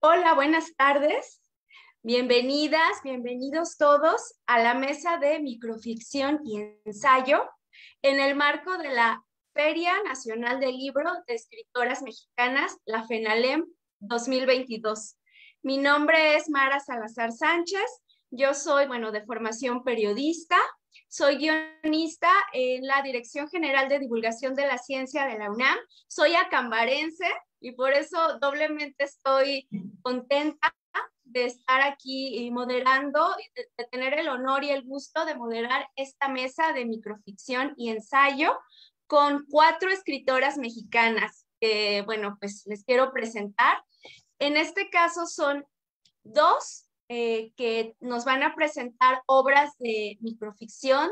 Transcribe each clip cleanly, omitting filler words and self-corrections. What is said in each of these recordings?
Hola, buenas tardes. Bienvenidas, bienvenidos todos a la mesa de microficción y ensayo en el marco de la Feria Nacional del Libro de Escritoras Mexicanas, la FENALEM 2022. Mi nombre es Mara Salazar Sánchez. Yo soy, de formación periodista. Soy guionista en la Dirección General de Divulgación de la Ciencia de la UNAM. Soy acambarense y por eso doblemente estoy contenta de estar aquí moderando, de tener el honor y el gusto de moderar esta mesa de microficción y ensayo con 4 escritoras mexicanas que, pues les quiero presentar. En este caso son 2 que nos van a presentar obras de microficción,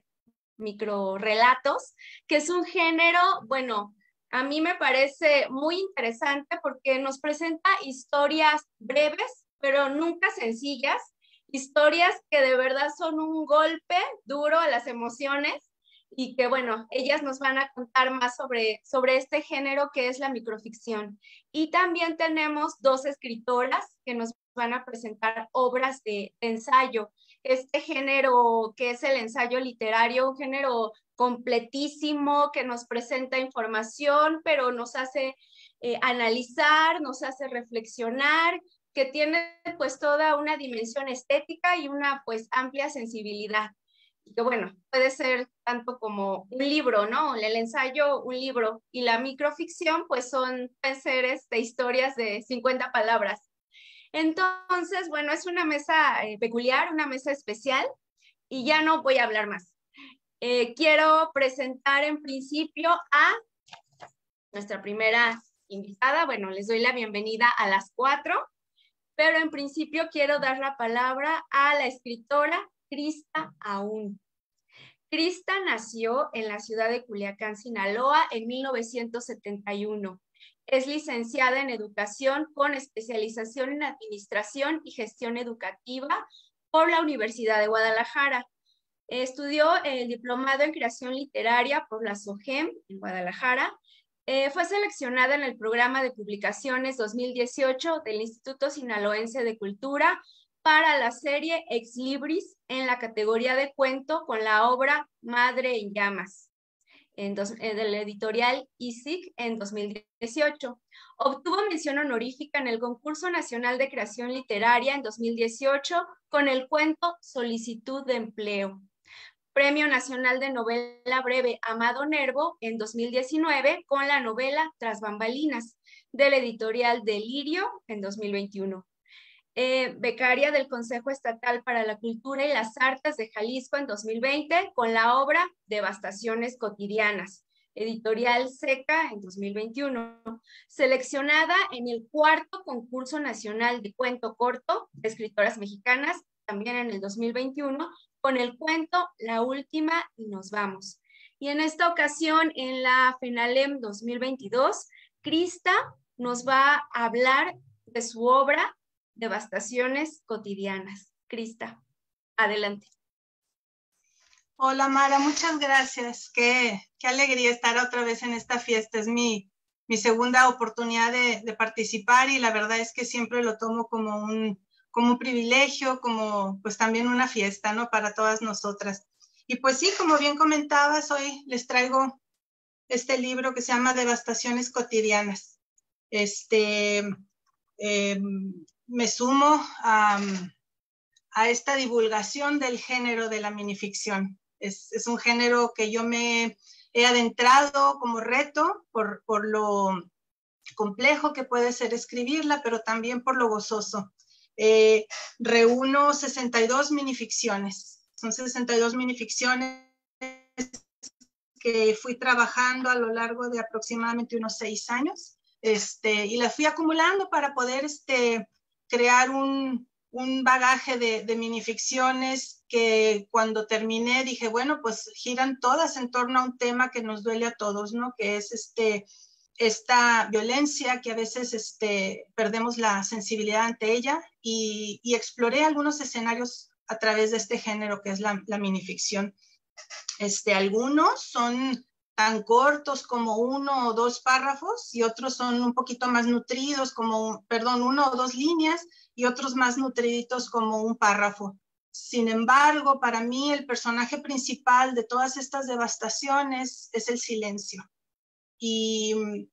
microrelatos, que es un género, a mí me parece muy interesante porque nos presenta historias breves, pero nunca sencillas, historias que de verdad son un golpe duro a las emociones y que, ellas nos van a contar más sobre este género que es la microficción. Y también tenemos 2 escritoras que nos van a presentar obras de ensayo. Este género que es el ensayo literario, un género completísimo que nos presenta información, pero nos hace analizar, nos hace reflexionar, que tiene pues toda una dimensión estética y una pues amplia sensibilidad. Y que puede ser tanto como un libro, ¿no? El ensayo, un libro, y la microficción pues pueden ser historias de 50 palabras. Entonces, es una mesa peculiar, una mesa especial, y ya no voy a hablar más. Quiero presentar en principio a nuestra primera invitada. Les doy la bienvenida a las 4, pero en principio quiero dar la palabra a la escritora Krista Aún. Krista nació en la ciudad de Culiacán, Sinaloa, en 1971. Es licenciada en Educación con especialización en Administración y Gestión Educativa por la Universidad de Guadalajara. Estudió el diplomado en Creación Literaria por la SOGEM en Guadalajara. Fue seleccionada en el programa de publicaciones 2018 del Instituto Sinaloense de Cultura para la serie Ex Libris en la categoría de cuento con la obra Madre en Llamas, del editorial ISIC en 2018. Obtuvo mención honorífica en el Concurso Nacional de Creación Literaria en 2018 con el cuento Solicitud de Empleo. Premio Nacional de Novela Breve Amado Nervo en 2019 con la novela Tras Bambalinas del editorial Delirio en 2021. Becaria del Consejo Estatal para la Cultura y las Artes de Jalisco en 2020 con la obra Devastaciones Cotidianas, editorial Seca en 2021, seleccionada en el 4º Concurso Nacional de Cuento Corto de Escritoras Mexicanas, también en el 2021, con el cuento La Última y Nos Vamos. Y en esta ocasión, en la FENALEM 2022, Krista nos va a hablar de su obra Devastaciones Cotidianas. Krista, adelante. Hola Mara, muchas gracias. Qué alegría estar otra vez en esta fiesta. Es mi segunda oportunidad de participar y la verdad es que siempre lo tomo como un privilegio, como pues también una fiesta, ¿no? Para todas nosotras. Y pues sí, como bien comentabas, hoy les traigo este libro que se llama Devastaciones Cotidianas. Me sumo a esta divulgación del género de la minificción. Es un género que yo me he adentrado como reto por lo complejo que puede ser escribirla, pero también por lo gozoso. Reúno 62 minificciones. Son 62 minificciones que fui trabajando a lo largo de aproximadamente unos 6 años. Y las fui acumulando para poder crear un bagaje de minificciones que cuando terminé dije, bueno, pues giran todas en torno a un tema que nos duele a todos, ¿no? Que es esta violencia que a veces perdemos la sensibilidad ante ella y exploré algunos escenarios a través de este género que es la minificción. Algunos son tan cortos como 1 o 2 párrafos y otros son un poquito más nutridos como, 1 o 2 líneas y otros más nutriditos como un párrafo. Sin embargo, para mí el personaje principal de todas estas devastaciones es el silencio. Y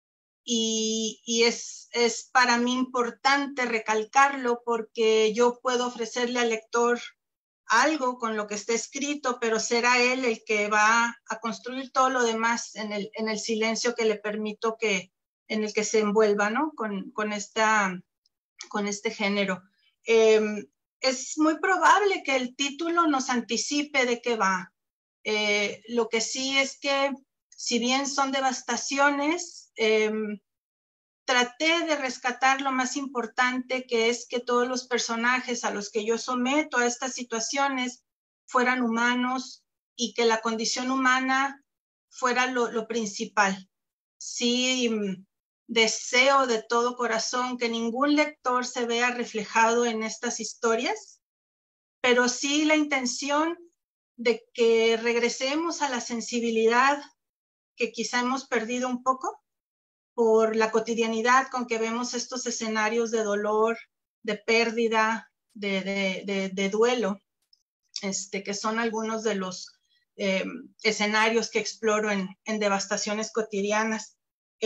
es para mí importante recalcarlo porque yo puedo ofrecerle al lector algo con lo que está escrito, pero será él el que va a construir todo lo demás en el silencio que le permito en el que se envuelva, ¿no? Con este género. Es muy probable que el título nos anticipe de qué va. Lo que sí es que, si bien son devastaciones, traté de rescatar lo más importante, que es que todos los personajes a los que yo someto a estas situaciones fueran humanos y que la condición humana fuera lo principal. Sí, deseo de todo corazón que ningún lector se vea reflejado en estas historias, pero sí la intención de que regresemos a la sensibilidad que quizá hemos perdido un poco por la cotidianidad con que vemos estos escenarios de dolor, de pérdida, de duelo, que son algunos de los escenarios que exploro en devastaciones cotidianas.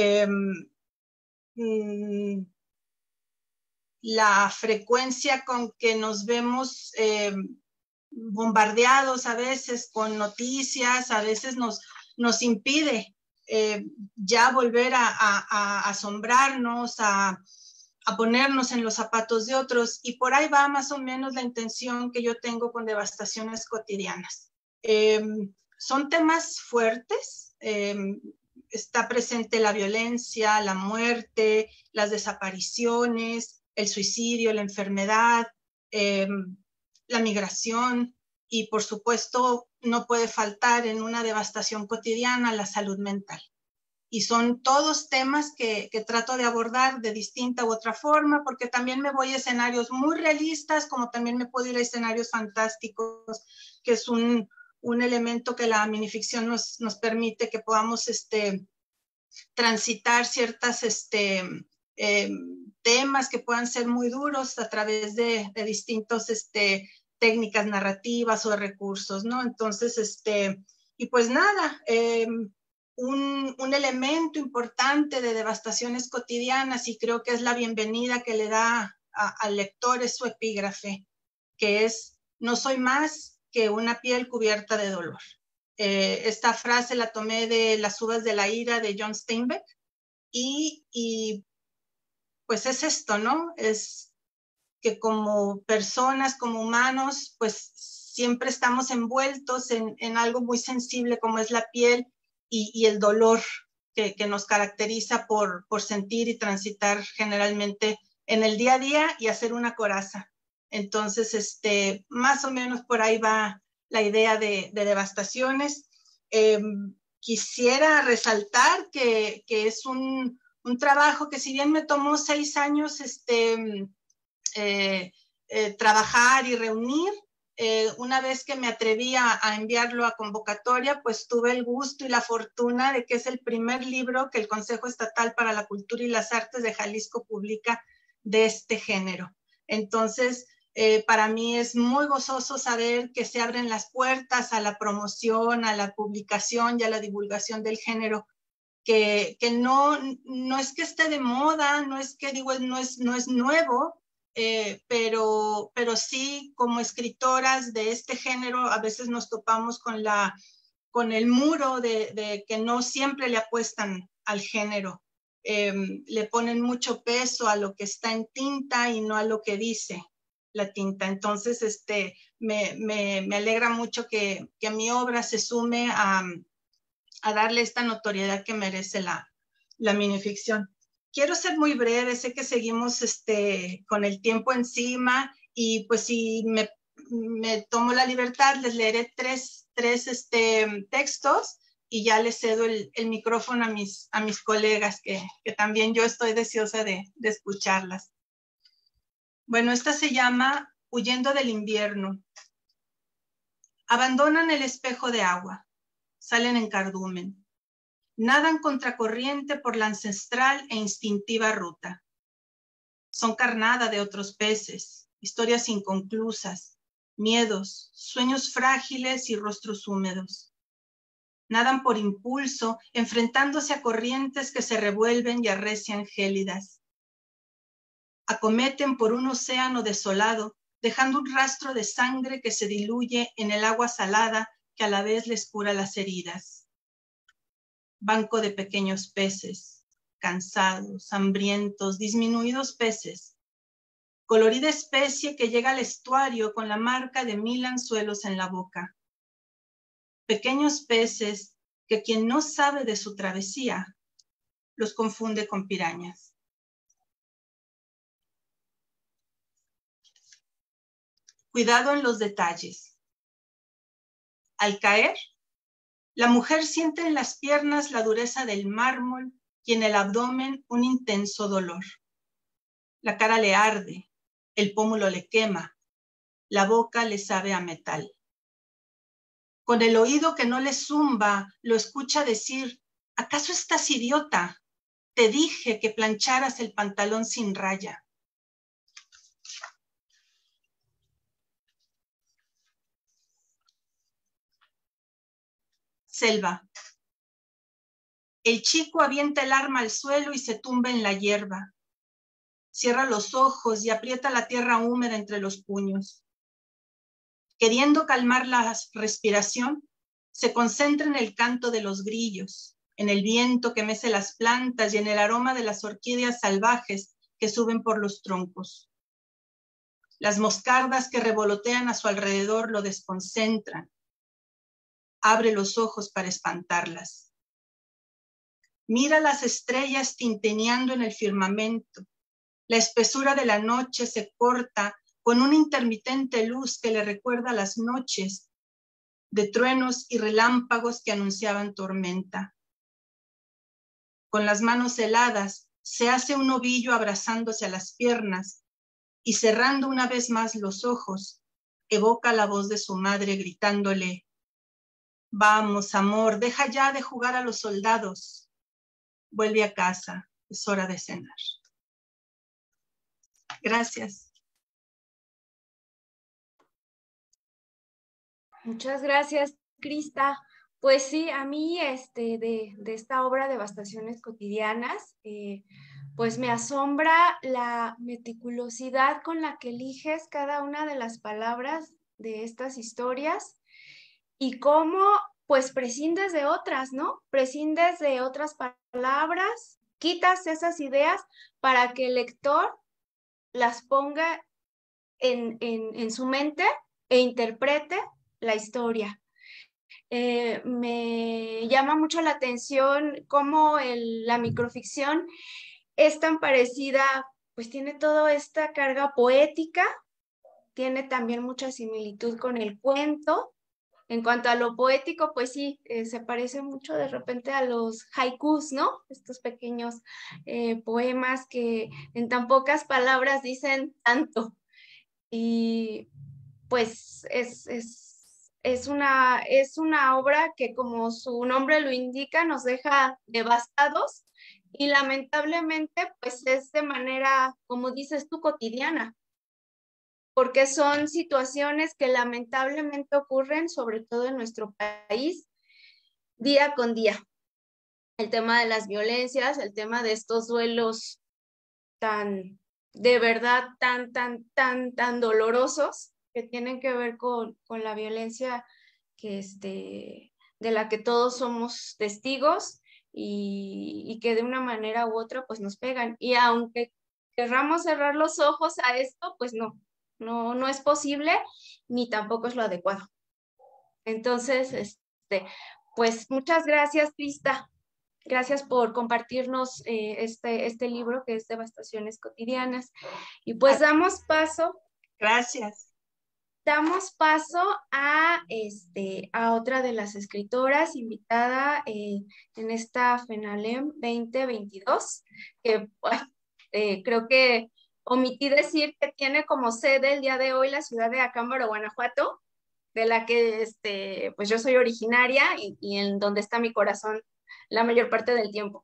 La frecuencia con que nos vemos bombardeados a veces con noticias, a veces nos impide ya volver a asombrarnos, a ponernos en los zapatos de otros, y por ahí va más o menos la intención que yo tengo con devastaciones cotidianas. Son temas fuertes, está presente la violencia, la muerte, las desapariciones, el suicidio, la enfermedad, la migración, y por supuesto no puede faltar en una devastación cotidiana la salud mental. Y son todos temas que trato de abordar de distinta u otra forma, porque también me voy a escenarios muy realistas, como también me puedo ir a escenarios fantásticos, que es un elemento que la minificción nos permite, que podamos transitar ciertas temas que puedan ser muy duros a través de distintos técnicas narrativas o de recursos, ¿no? Entonces, y pues nada, un elemento importante de devastaciones cotidianas, y creo que es la bienvenida que le da al lector, es su epígrafe, que es: no soy más que una piel cubierta de dolor. Esta frase la tomé de Las uvas de la ira de John Steinbeck, y pues es esto, ¿no? Es que como personas, como humanos, pues siempre estamos envueltos en algo muy sensible como es la piel y el dolor que nos caracteriza por sentir y transitar generalmente en el día a día y hacer una coraza. Entonces, más o menos por ahí va la idea de devastaciones. Quisiera resaltar que es un trabajo que, si bien me tomó 6 años trabajar y reunir, una vez que me atreví a enviarlo a convocatoria, pues tuve el gusto y la fortuna de que es el primer libro que el Consejo Estatal para la Cultura y las Artes de Jalisco publica de este género. Entonces, para mí es muy gozoso saber que se abren las puertas a la promoción, a la publicación y a la divulgación del género, que no es que esté de moda, no es que digo, no es nuevo, pero sí, como escritoras de este género, a veces nos topamos con el muro de que no siempre le apuestan al género. Le ponen mucho peso a lo que está en tinta y no a lo que dice la tinta. Entonces, me alegra mucho que mi obra se sume a darle esta notoriedad que merece la minificción. Quiero ser muy breve, sé que seguimos con el tiempo encima, y pues si me tomo la libertad, les leeré tres textos y ya les cedo el micrófono a mis colegas, que también yo estoy deseosa de escucharlas. Bueno, esta se llama Huyendo del invierno. Abandonan el espejo de agua, salen en cardumen, nadan contracorriente por la ancestral e instintiva ruta. Son carnada de otros peces, historias inconclusas, miedos, sueños frágiles y rostros húmedos. Nadan por impulso, enfrentándose a corrientes que se revuelven y arrecian gélidas. Acometen por un océano desolado, dejando un rastro de sangre que se diluye en el agua salada que a la vez les cura las heridas. Banco de pequeños peces, cansados, hambrientos, disminuidos peces. Colorida especie que llega al estuario con la marca de 1000 anzuelos en la boca. Pequeños peces que quien no sabe de su travesía los confunde con pirañas. Cuidado en los detalles. Al caer, la mujer siente en las piernas la dureza del mármol y en el abdomen un intenso dolor. La cara le arde, el pómulo le quema, la boca le sabe a metal. Con el oído que no le zumba, lo escucha decir: ¿acaso estás idiota? Te dije que plancharas el pantalón sin raya. Selva. El chico avienta el arma al suelo y se tumba en la hierba. Cierra los ojos y aprieta la tierra húmeda entre los puños. Queriendo calmar la respiración, se concentra en el canto de los grillos, en el viento que mece las plantas y en el aroma de las orquídeas salvajes que suben por los troncos. Las moscardas que revolotean a su alrededor lo desconcentran. Abre los ojos para espantarlas. Mira las estrellas tintineando en el firmamento. La espesura de la noche se corta con una intermitente luz que le recuerda las noches de truenos y relámpagos que anunciaban tormenta. Con las manos heladas, se hace un ovillo abrazándose a las piernas y cerrando una vez más los ojos, evoca la voz de su madre gritándole: «Vamos, amor, deja ya de jugar a los soldados. Vuelve a casa, es hora de cenar». Gracias. Muchas gracias, Crista. Pues sí, a mí de esta obra Devastaciones Cotidianas, pues me asombra la meticulosidad con la que eliges cada una de las palabras de estas historias y cómo pues prescindes de otras, ¿no? Prescindes de otras palabras, quitas esas ideas para que el lector las ponga en su mente e interprete la historia. Me llama mucho la atención cómo la microficción es tan parecida, pues tiene toda esta carga poética, tiene también mucha similitud con el cuento. En cuanto a lo poético, pues sí, se parece mucho de repente a los haikus, ¿no? Estos pequeños poemas que en tan pocas palabras dicen tanto. Y pues es una obra que, como su nombre lo indica, nos deja devastados y lamentablemente pues es de manera, como dices tú, cotidiana, porque son situaciones que lamentablemente ocurren, sobre todo en nuestro país, día con día. El tema de las violencias, el tema de estos duelos tan, de verdad, tan dolorosos, que tienen que ver con la violencia que de la que todos somos testigos y que de una manera u otra pues nos pegan. Y aunque querramos cerrar los ojos a esto, pues no es posible ni tampoco es lo adecuado. Entonces, pues muchas gracias, Crista. Gracias por compartirnos este libro que es Devastaciones Cotidianas. Y pues damos paso. Gracias. Damos paso a otra de las escritoras invitada en esta FENALEM 2022, que creo que omití decir que tiene como sede el día de hoy la ciudad de Acámbaro, Guanajuato, de la que pues yo soy originaria y en donde está mi corazón la mayor parte del tiempo.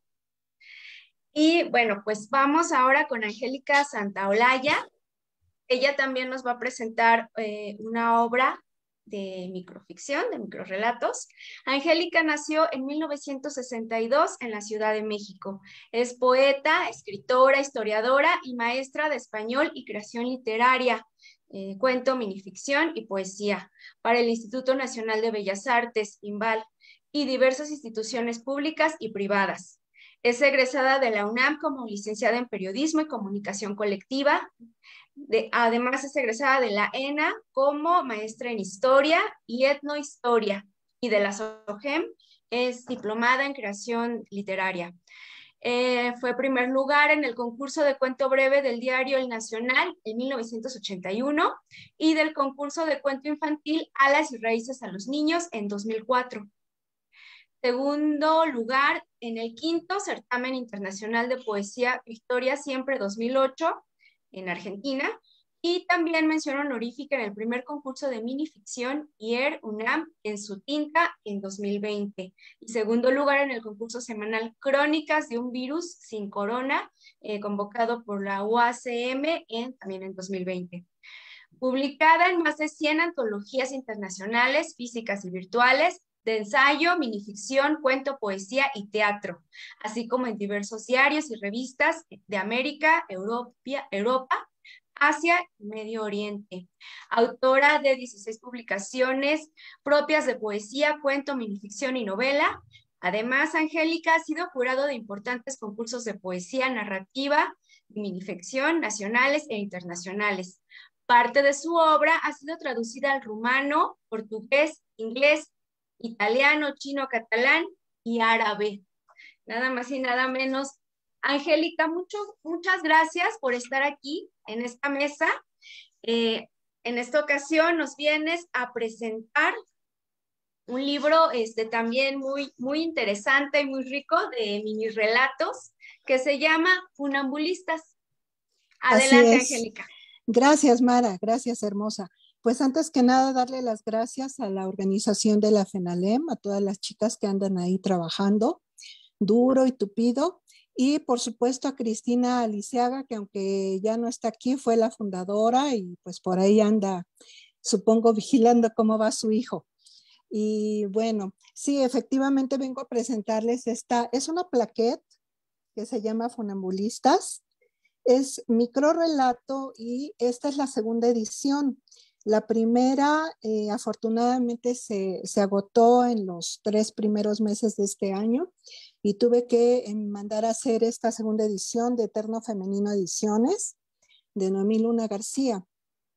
Y bueno, pues vamos ahora con Angélica Santaolalla. Ella también nos va a presentar una obra de microficción, de microrelatos. Angélica nació en 1962 en la Ciudad de México. Es poeta, escritora, historiadora y maestra de español y creación literaria, cuento, minificción y poesía para el Instituto Nacional de Bellas Artes, INVAL, y diversas instituciones públicas y privadas. Es egresada de la UNAM como licenciada en Periodismo y Comunicación Colectiva. Además es egresada de la ENA como maestra en Historia y Etnohistoria, y de la SOGEM es diplomada en Creación Literaria. Fue primer lugar en el concurso de cuento breve del diario El Nacional en 1981 y del concurso de cuento infantil Alas y Raíces a los Niños en 2004. Segundo lugar en el quinto certamen internacional de poesía Victoria Siempre 2008 en Argentina, y también mención honorífica en el primer concurso de minificción IER UNAM en su tinta en 2020, y segundo lugar en el concurso semanal Crónicas de un virus sin corona, convocado por la UACM también en 2020. Publicada en más de 100 antologías internacionales, físicas y virtuales, de ensayo, minificción, cuento, poesía y teatro, así como en diversos diarios y revistas de América, Europa, Asia y Medio Oriente. Autora de 16 publicaciones propias de poesía, cuento, minificción y novela. Además, Angélica ha sido jurado de importantes concursos de poesía narrativa y minificción nacionales e internacionales. Parte de su obra ha sido traducida al rumano, portugués, inglés, italiano, chino, catalán y árabe. Nada más y nada menos. Angélica, muchas gracias por estar aquí en esta mesa. En esta ocasión nos vienes a presentar un libro también muy interesante y muy rico de mini relatos que se llama Funambulistas. Adelante, Angélica. Gracias, Mara. Gracias, hermosa. Pues antes que nada, darle las gracias a la organización de la FENALEM, a todas las chicas que andan ahí trabajando duro y tupido, y por supuesto a Cristina Aliceaga, que aunque ya no está aquí, fue la fundadora y pues por ahí anda, supongo, vigilando cómo va su hijo. Y bueno, sí, efectivamente vengo a presentarles esta, es una plaquette que se llama Funambulistas. Es microrelato y esta es la segunda edición. La primera, afortunadamente, se agotó en los 3 primeros meses de este año y tuve que mandar a hacer esta segunda edición de Eterno Femenino Ediciones de Noemí Luna García.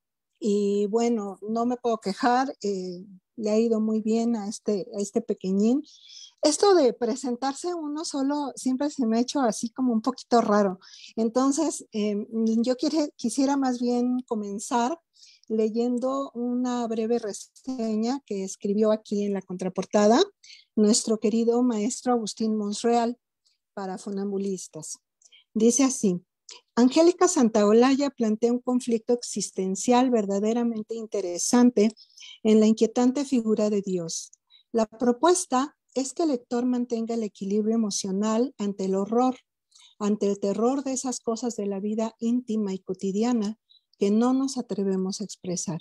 Y bueno, no me puedo quejar, le ha ido muy bien a este pequeñín. Esto de presentarse uno solo siempre se me ha hecho así como un poquito raro. Entonces, yo quisiera más bien comenzar leyendo una breve reseña que escribió aquí en la contraportada nuestro querido maestro Agustín Monreal para Funambulistas. Dice así: Angélica Santaolalla plantea un conflicto existencial verdaderamente interesante en la inquietante figura de Dios. La propuesta es que el lector mantenga el equilibrio emocional ante el horror, ante el terror de esas cosas de la vida íntima y cotidiana que no nos atrevemos a expresar.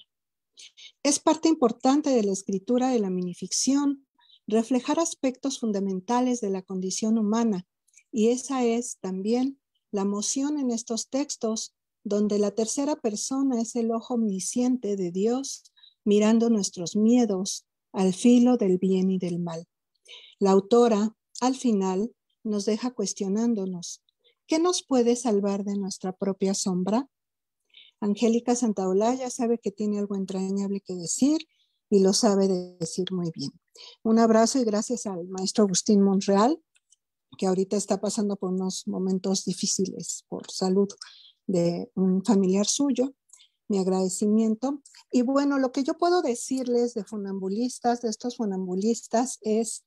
Es parte importante de la escritura de la minificción reflejar aspectos fundamentales de la condición humana, y esa es también la moción en estos textos, donde la tercera persona es el ojo omnisciente de Dios mirando nuestros miedos al filo del bien y del mal. La autora, al final, nos deja cuestionándonos: ¿qué nos puede salvar de nuestra propia sombra? Angélica Santaolalla sabe que tiene algo entrañable que decir y lo sabe decir muy bien. Un abrazo y gracias al maestro Agustín Monreal, que ahorita está pasando por unos momentos difíciles por salud de un familiar suyo. Mi agradecimiento. Y bueno, lo que yo puedo decirles de funambulistas, de estos funambulistas, es,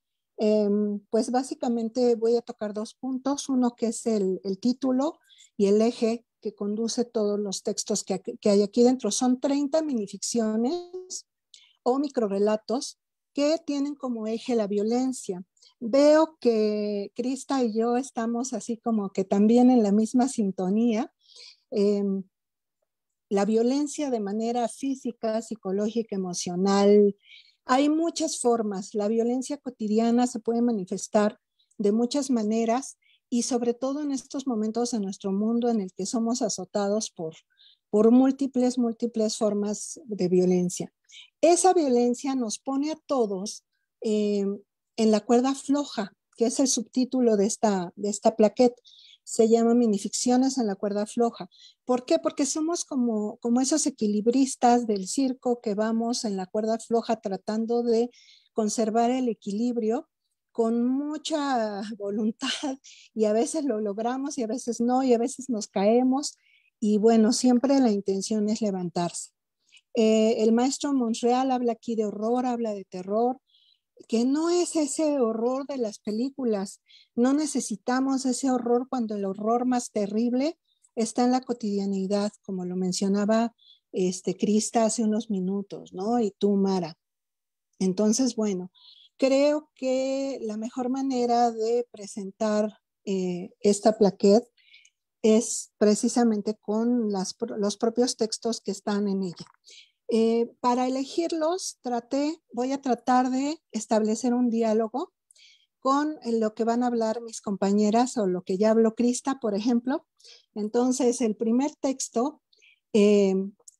pues básicamente voy a tocar 2 puntos. Uno que es el título y el eje que conduce todos los textos que hay aquí dentro. Son 30 minificciones o microrelatos que tienen como eje la violencia. Veo que Krista y yo estamos así como que también en la misma sintonía. Eh, la violencia de manera física, psicológica, emocional. Hay muchas formas. La violencia cotidiana se puede manifestar de muchas maneras y sobre todo en estos momentos de nuestro mundo en el que somos azotados por múltiples formas de violencia. Esa violencia nos pone a todos en la cuerda floja, que es el subtítulo de esta plaqueta. Se llama Minificciones en la cuerda floja. ¿Por qué? Porque somos como esos equilibristas del circo que vamos en la cuerda floja tratando de conservar el equilibrio con mucha voluntad y a veces lo logramos y a veces no y a veces nos caemos y bueno, siempre la intención es levantarse. El maestro Montreal habla aquí de horror, habla de terror, que no es ese horror de las películas. No necesitamos ese horror cuando el horror más terrible está en la cotidianidad, como lo mencionaba Krista hace unos minutos, ¿no? Y tú, Mara. Entonces, bueno, creo que la mejor manera de presentar esta plaqueta es precisamente con los propios textos que están en ella. Para elegirlos, voy a tratar de establecer un diálogo con lo que van a hablar mis compañeras o lo que ya habló Krista, por ejemplo. Entonces, el primer texto que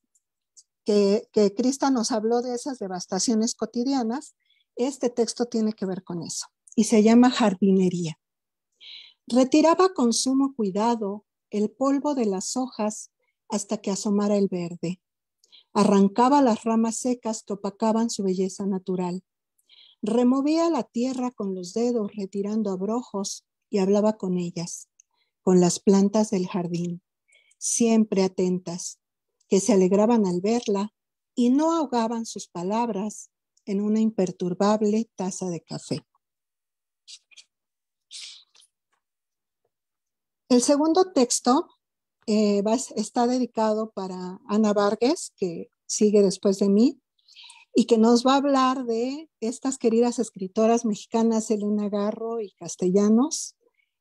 Krista nos habló de esas devastaciones cotidianas, este texto tiene que ver con eso y se llama Jardinería. Retiraba con sumo cuidado el polvo de las hojas hasta que asomara el verde. Arrancaba las ramas secas que opacaban su belleza natural. Removía la tierra con los dedos, retirando abrojos, y hablaba con ellas, con las plantas del jardín, siempre atentas, que se alegraban al verla y no ahogaban sus palabras en una imperturbable taza de café. El segundo texto está dedicado para Ana Vargas, que sigue después de mí, y que nos va a hablar de estas queridas escritoras mexicanas, Elena Garro y Castellanos,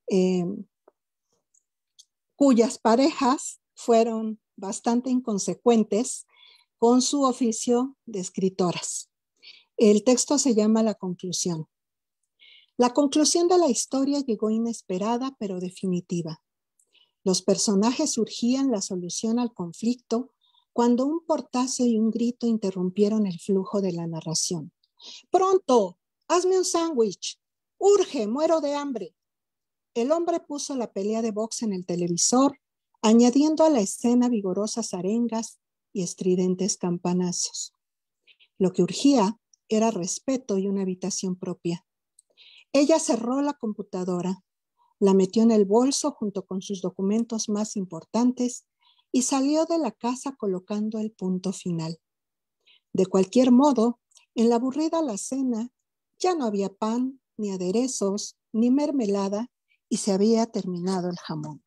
cuyas parejas fueron bastante inconsecuentes con su oficio de escritoras. El texto se llama La conclusión. La conclusión de la historia llegó inesperada pero definitiva. Los personajes surgían la solución al conflicto cuando un portazo y un grito interrumpieron el flujo de la narración. ¡Pronto! ¡Hazme un sándwich! ¡Urge! ¡Muero de hambre! El hombre puso la pelea de box en el televisor, añadiendo a la escena vigorosas arengas y estridentes campanazos. Lo que urgía era respeto y una habitación propia. Ella cerró la computadora, la metió en el bolso junto con sus documentos más importantes y salió de la casa colocando el punto final. De cualquier modo, en la aburrida alacena ya no había pan, ni aderezos, ni mermelada, y se había terminado el jamón.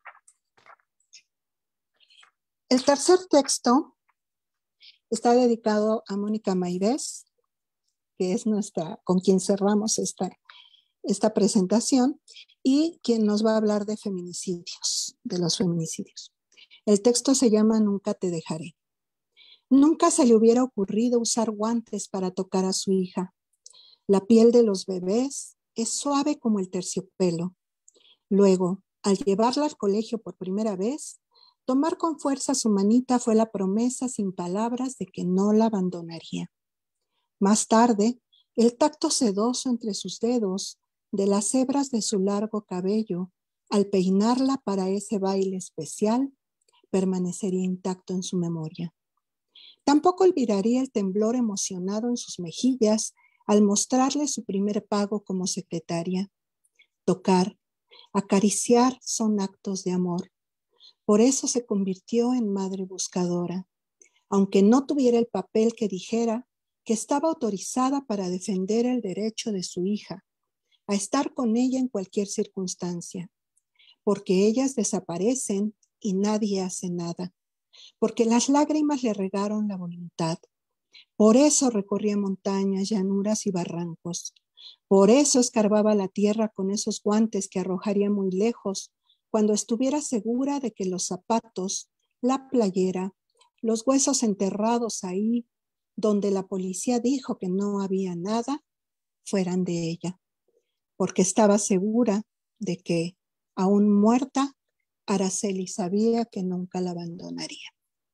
El tercer texto está dedicado a Mónica Maidez, que es con quien cerramos esta presentación, y quien nos va a hablar de feminicidios, de los feminicidios. El texto se llama Nunca te dejaré. Nunca se le hubiera ocurrido usar guantes para tocar a su hija. La piel de los bebés es suave como el terciopelo. Luego, al llevarla al colegio por primera vez, tomar con fuerza su manita fue la promesa sin palabras de que no la abandonaría. Más tarde, el tacto sedoso entre sus dedos de las hebras de su largo cabello, al peinarla para ese baile especial, permanecería intacto en su memoria. Tampoco olvidaría el temblor emocionado en sus mejillas al mostrarle su primer pago como secretaria. Tocar, acariciar son actos de amor. Por eso se convirtió en madre buscadora, aunque no tuviera el papel que dijera que estaba autorizada para defender el derecho de su hija a estar con ella en cualquier circunstancia, porque ellas desaparecen y nadie hace nada, porque las lágrimas le regaron la voluntad, Por eso recorría montañas, llanuras y barrancos. Por eso escarbaba la tierra con esos guantes que arrojaría muy lejos cuando estuviera segura de que los zapatos, la playera, los huesos enterrados ahí donde la policía dijo que no había nada, fueran de ella, porque estaba segura de que, aún muerta, Araceli sabía que nunca la abandonaría.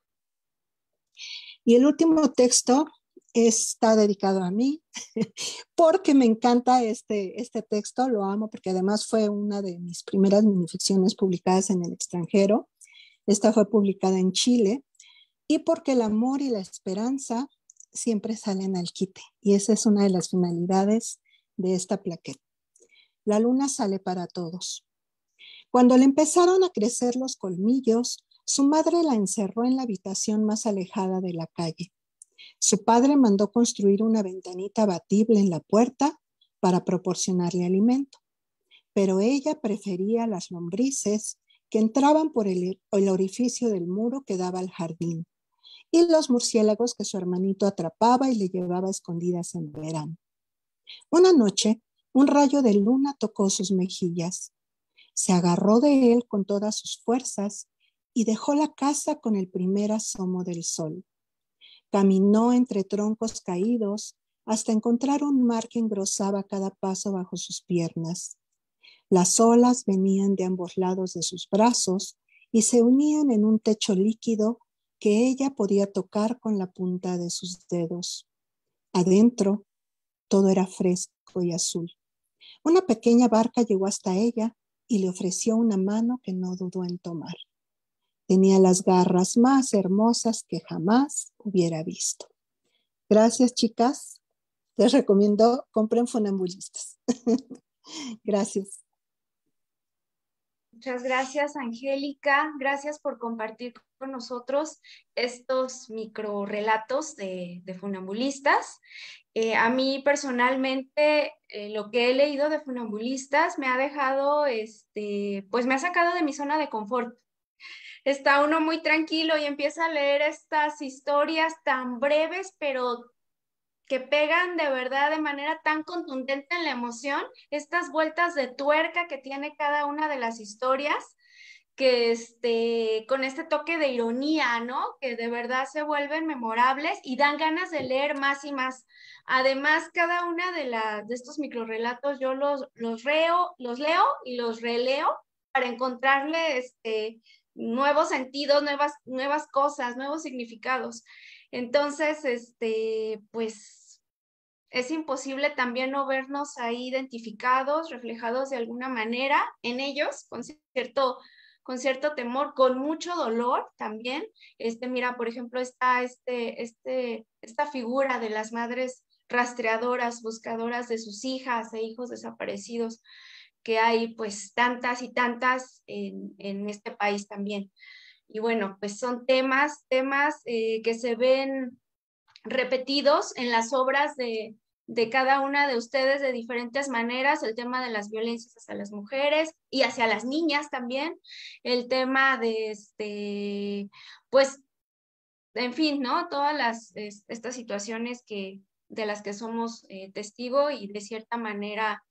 Y el último texto está dedicado a mí, porque me encanta este texto, lo amo, porque además fue una de mis primeras minificciones publicadas en el extranjero. Esta fue publicada en Chile, y porque el amor y la esperanza siempre salen al quite, y esa es una de las finalidades de esta plaqueta. La luna sale para todos. Cuando le empezaron a crecer los colmillos, su madre la encerró en la habitación más alejada de la calle. Su padre mandó construir una ventanita abatible en la puerta para proporcionarle alimento, pero ella prefería las lombrices que entraban por el orificio del muro que daba al jardín, y los murciélagos que su hermanito atrapaba y le llevaba a escondidas en verano. Una noche, un rayo de luna tocó sus mejillas. Se agarró de él con todas sus fuerzas y dejó la casa con el primer asomo del sol. Caminó entre troncos caídos hasta encontrar un mar que engrosaba cada paso bajo sus piernas. Las olas venían de ambos lados de sus brazos y se unían en un techo líquido que ella podía tocar con la punta de sus dedos. Adentro, todo era fresco y azul. Una pequeña barca llegó hasta ella y le ofreció una mano que no dudó en tomar. Tenía las garras más hermosas que jamás hubiera visto. Gracias, chicas. Les recomiendo, compren Funambulistas. Gracias. Muchas gracias, Angélica. Gracias por compartir con nosotros estos microrelatos de funambulistas. A mí personalmente, lo que he leído de funambulistas me ha dejado, pues me ha sacado de mi zona de confort. Está uno muy tranquilo y empieza a leer estas historias tan breves, pero que pegan de verdad de manera tan contundente en la emoción, estas vueltas de tuerca que tiene cada una de las historias, que con este toque de ironía, ¿no? Que de verdad se vuelven memorables y dan ganas de leer más y más. Además, cada una de estos microrelatos yo los leo y los releo para encontrarle nuevos sentidos, nuevas cosas, nuevos significados. Entonces, pues es imposible también no vernos ahí identificados, reflejados de alguna manera en ellos, con cierto temor, con mucho dolor también. Mira, por ejemplo, está esta figura de las madres rastreadoras, buscadoras de sus hijas e hijos desaparecidos, que hay pues tantas y tantas en este país también. Y bueno, pues son temas que se ven repetidos en las obras de cada una de ustedes de diferentes maneras, el tema de las violencias hacia las mujeres y hacia las niñas también, el tema de pues, en fin, ¿no? Todas estas situaciones de las que somos testigo y de cierta manera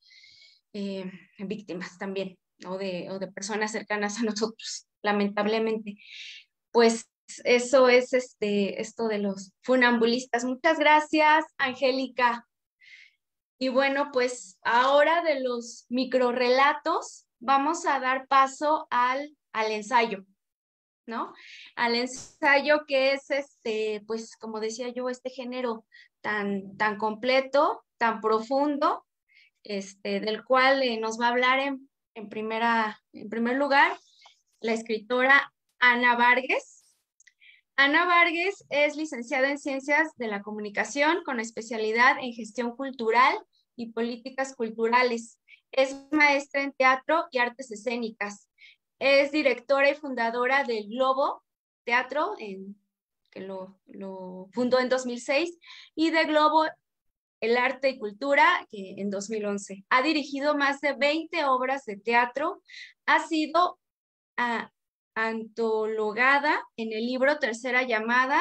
víctimas también, o de personas cercanas a nosotros, lamentablemente. Pues eso es esto de los funambulistas. Muchas gracias, Angélica. Y bueno, pues ahora de los microrelatos vamos a dar paso al ensayo, ¿no? Al ensayo que es pues como decía yo, este género tan completo, tan profundo, del cual nos va a hablar en primer lugar la escritora Ana Vargas. Ana Vargas es licenciada en Ciencias de la Comunicación con especialidad en Gestión Cultural y Políticas Culturales. Es maestra en Teatro y Artes Escénicas. Es directora y fundadora del Globo Teatro, que lo fundó en 2006, y de Globo el Arte y Cultura, que en 2011. Ha dirigido más de 20 obras de teatro. Ha sido antologada en el libro Tercera Llamada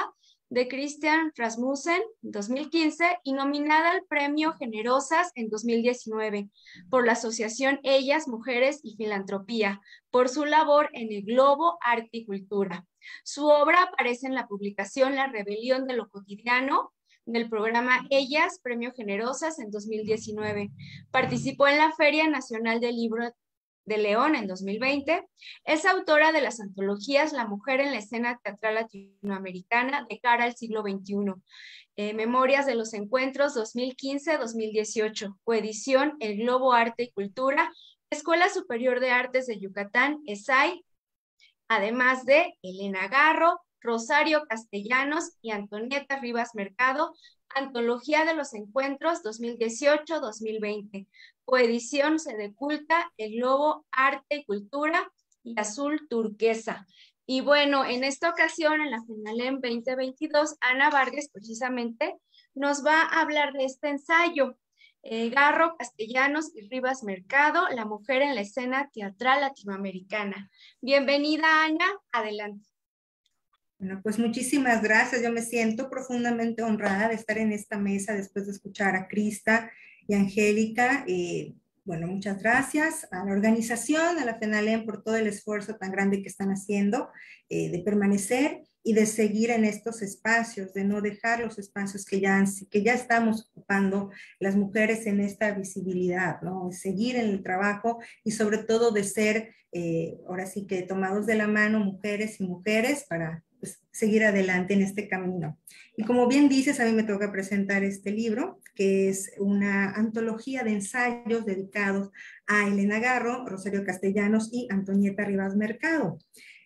de Christian Rasmussen en 2015 y nominada al Premio Generosas en 2019 por la Asociación Ellas, Mujeres y Filantropía por su labor en el globo, arte y cultura. Su obra aparece en la publicación La Rebelión de lo Cotidiano del programa Ellas, Premio Generosas en 2019. Participó en la Feria Nacional del Libro de León en 2020. Es autora de las antologías La Mujer en la Escena Teatral Latinoamericana de cara al siglo XXI, Memorias de los Encuentros 2015-2018, coedición El Globo, Arte y Cultura, Escuela Superior de Artes de Yucatán, ESAI, además de Elena Garro, Rosario Castellanos y Antonieta Rivas Mercado, Antología de los Encuentros 2018-2020, coedición Sedeculta, El Globo, Arte y Cultura y Azul Turquesa. Y bueno, en esta ocasión, en la FENALEM 2022, Ana Vargas precisamente nos va a hablar de este ensayo. Garro, Castellanos y Rivas Mercado, La Mujer en la Escena Teatral Latinoamericana. Bienvenida, Ana, adelante. Bueno, pues muchísimas gracias. Yo me siento profundamente honrada de estar en esta mesa después de escuchar a Krista y a Angélica. Bueno, muchas gracias a la organización, a la FENALEM por todo el esfuerzo tan grande que están haciendo de permanecer y de seguir en estos espacios, de no dejar los espacios que ya estamos ocupando las mujeres en esta visibilidad, ¿no? Seguir en el trabajo y sobre todo de ser, ahora sí que tomados de la mano mujeres y mujeres para pues, seguir adelante en este camino. Y como bien dices, a mí me toca presentar este libro, que es una antología de ensayos dedicados a Elena Garro, Rosario Castellanos y Antonieta Rivas Mercado.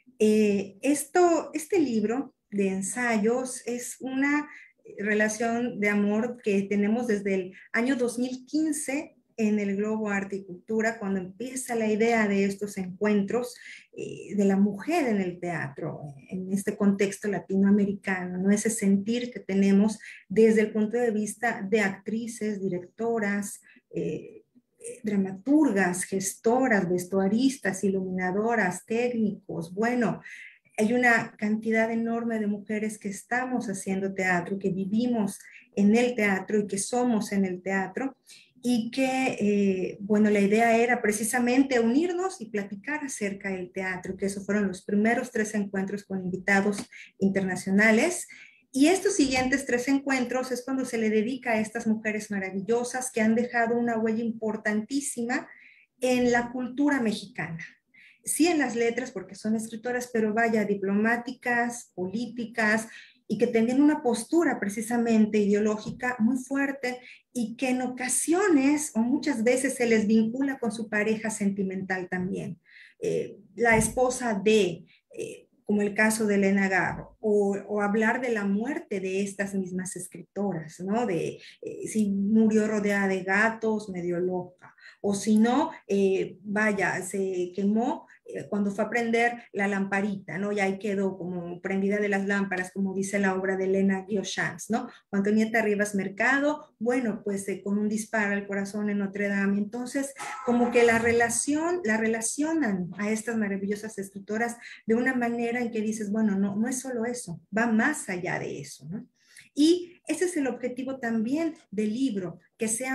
Este libro de ensayos es una relación de amor que tenemos desde el año 2015 en el Globo Arte y Cultura, cuando empieza la idea de estos encuentros de la mujer en el teatro, en este contexto latinoamericano, ¿no? Ese sentir que tenemos desde el punto de vista de actrices, directoras, dramaturgas, gestoras, vestuaristas, iluminadoras, técnicos. Bueno, hay una cantidad enorme de mujeres que estamos haciendo teatro, que vivimos en el teatro y que somos en el teatro, y que, bueno, la idea era precisamente unirnos y platicar acerca del teatro, que esos fueron los primeros 3 encuentros con invitados internacionales. Y estos siguientes 3 encuentros es cuando se le dedica a estas mujeres maravillosas que han dejado una huella importantísima en la cultura mexicana. Sí en las letras, porque son escritoras, pero vaya, diplomáticas, políticas, y que tenían una postura precisamente ideológica muy fuerte y que en ocasiones o muchas veces se les vincula con su pareja sentimental también. La esposa de... como el caso de Elena Garro, o hablar de la muerte de estas mismas escritoras, ¿no? De si murió rodeada de gatos, medio loca, o si no, vaya, se quemó cuando fue a prender la lamparita, ¿no? Y ahí quedó como prendida de las lámparas, como dice la obra de Elena Guillochans, ¿no? Antonieta Rivas Mercado, bueno, pues con un disparo al corazón en Notre Dame. Entonces, como que la relacionan a estas maravillosas escritoras de una manera en que dices, bueno, no es solo eso, va más allá de eso, ¿no? Y ese es el objetivo también del libro, que sea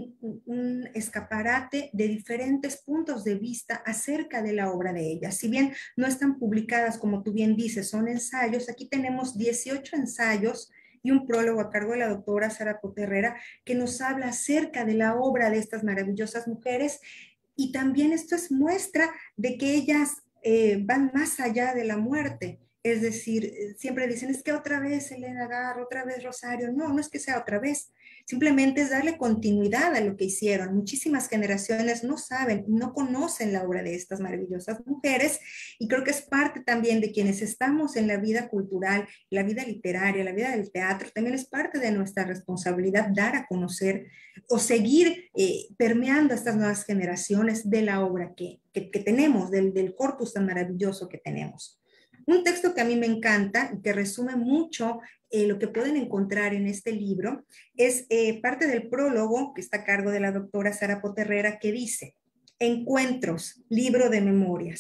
un escaparate de diferentes puntos de vista acerca de la obra de ellas. Si bien no están publicadas, como tú bien dices, son ensayos, aquí tenemos 18 ensayos y un prólogo a cargo de la doctora Sara Poterrera, que nos habla acerca de la obra de estas maravillosas mujeres, y también esto es muestra de que ellas van más allá de la muerte. Es decir, siempre dicen, es que otra vez Elena Garro, otra vez Rosario. No, no es que sea otra vez. Simplemente es darle continuidad a lo que hicieron. Muchísimas generaciones no saben, no conocen la obra de estas maravillosas mujeres, y creo que es parte también de quienes estamos en la vida cultural, la vida literaria, la vida del teatro. También es parte de nuestra responsabilidad dar a conocer o seguir permeando a estas nuevas generaciones de la obra que tenemos, del corpus tan maravilloso que tenemos. Un texto que a mí me encanta y que resume mucho lo que pueden encontrar en este libro es parte del prólogo que está a cargo de la doctora Sara Poterrera, que dice: Encuentros, libro de memorias.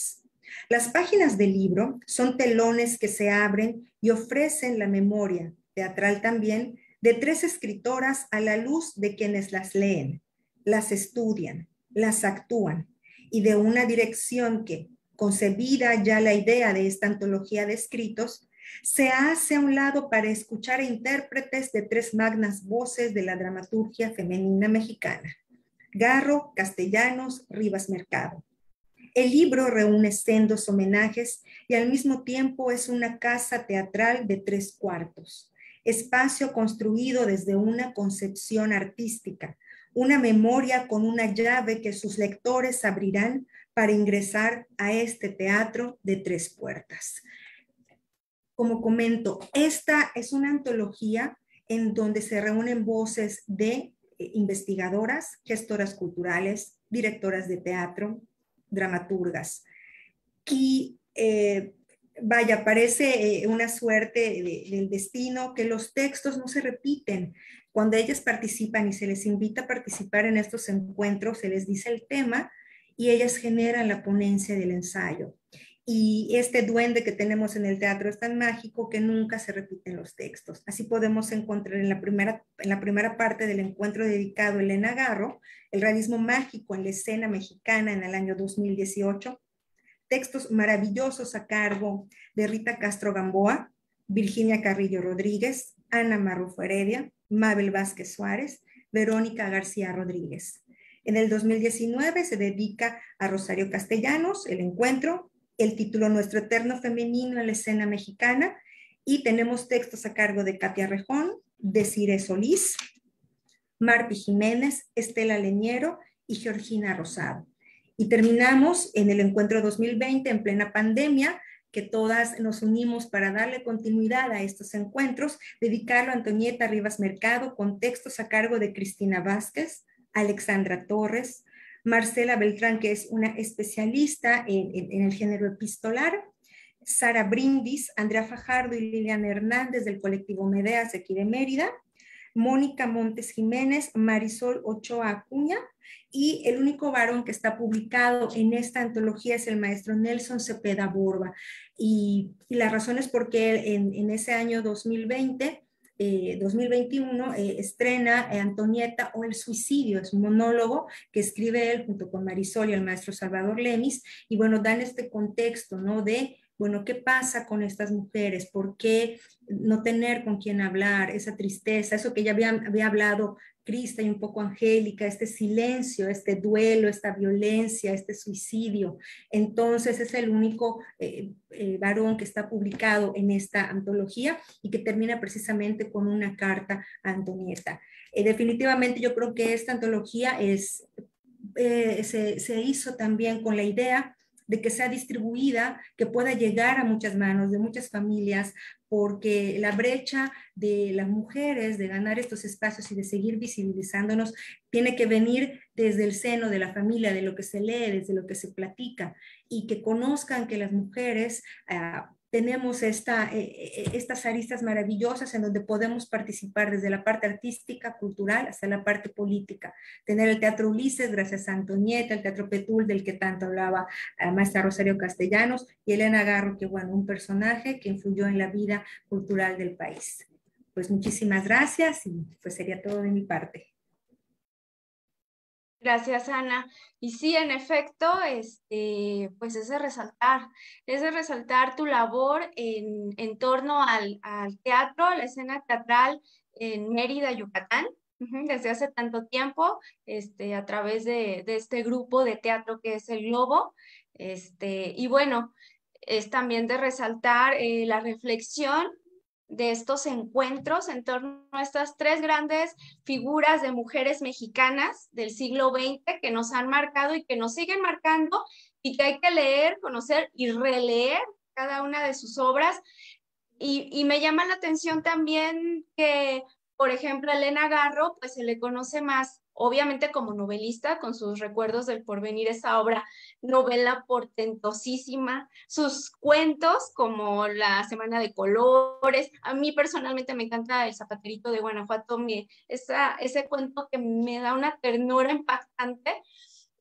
Las páginas del libro son telones que se abren y ofrecen la memoria, teatral también, de 3 escritoras a la luz de quienes las leen, las estudian, las actúan, y de una dirección que, concebida ya la idea de esta antología de escritos, se hace a un lado para escuchar a intérpretes de 3 magnas voces de la dramaturgia femenina mexicana: Garro, Castellanos, Rivas Mercado. El libro reúne sendos homenajes y al mismo tiempo es una casa teatral de 3 cuartos, espacio construido desde una concepción artística, una memoria con una llave que sus lectores abrirán para ingresar a este teatro de 3 puertas. Como comento, esta es una antología en donde se reúnen voces de investigadoras, gestoras culturales, directoras de teatro, dramaturgas. Y vaya, parece una suerte del destino que los textos no se repiten. Cuando ellas participan y se les invita a participar en estos encuentros, se les dice el tema y ellas generan la ponencia del ensayo. Y este duende que tenemos en el teatro es tan mágico que nunca se repiten los textos. Así podemos encontrar en la primera parte del encuentro dedicado a Elena Garro, el realismo mágico en la escena mexicana en el año 2018, textos maravillosos a cargo de Rita Castro Gamboa, Virginia Carrillo Rodríguez, Ana Marrufo Heredia, Mabel Vázquez Suárez, Verónica García Rodríguez. En el 2019 se dedica a Rosario Castellanos, el encuentro, el título Nuestro Eterno Femenino en la Escena Mexicana, y tenemos textos a cargo de Katia Rejón, Desiree Solís, Marpi Jiménez, Estela Leñero y Georgina Rosado. Y terminamos en el encuentro 2020, en plena pandemia, que todas nos unimos para darle continuidad a estos encuentros, dedicarlo a Antonieta Rivas Mercado, con textos a cargo de Cristina Vázquez, Alexandra Torres, Marcela Beltrán, que es una especialista en el género epistolar, Sara Brindis, Andrea Fajardo y Liliana Hernández del colectivo Medeas de aquí de Mérida, Mónica Montes Jiménez, Marisol Ochoa Acuña, y el único varón que está publicado en esta antología es el maestro Nelson Cepeda Borba. Y la razón es porque en ese año 2020, 2021, estrena Antonieta o el suicidio, es un monólogo que escribe él junto con Marisol y el maestro Salvador Lemis, y bueno, dan este contexto, ¿no? De, bueno, ¿qué pasa con estas mujeres? ¿Por qué no tener con quién hablar? Esa tristeza, eso que ya había hablado Crista y un poco Angélica, este silencio, este duelo, esta violencia, este suicidio. Entonces es el único varón que está publicado en esta antología y que termina precisamente con una carta a Antonieta. Definitivamente yo creo que esta antología se hizo también con la idea de que sea distribuida, que pueda llegar a muchas manos, de muchas familias, porque la brecha de las mujeres de ganar estos espacios y de seguir visibilizándonos tiene que venir desde el seno de la familia, de lo que se lee, desde lo que se platica, y que conozcan que las mujeres tenemos estas aristas maravillosas en donde podemos participar desde la parte artística, cultural, hasta la parte política. Tener el Teatro Ulises, gracias a Antonieta, el Teatro Petul, del que tanto hablaba maestra Rosario Castellanos, y Elena Garro, que bueno, un personaje que influyó en la vida cultural del país. Pues muchísimas gracias y pues sería todo de mi parte. Gracias, Ana. Y sí, en efecto, pues es de resaltar tu labor en torno al teatro, a la escena teatral en Mérida, Yucatán, desde hace tanto tiempo, a través de este grupo de teatro que es El Globo. Y bueno, es también de resaltar la reflexión de estos encuentros en torno a estas 3 grandes figuras de mujeres mexicanas del siglo XX que nos han marcado y que nos siguen marcando, y que hay que leer, conocer y releer cada una de sus obras. Y me llama la atención también que, por ejemplo, a Elena Garro, pues se le conoce más, obviamente, como novelista, con sus Recuerdos del Porvenir, esa obra, novela portentosísima, sus cuentos como La Semana de Colores. A mí personalmente me encanta El Zapaterito de Guanajuato, ese cuento que me da una ternura impactante.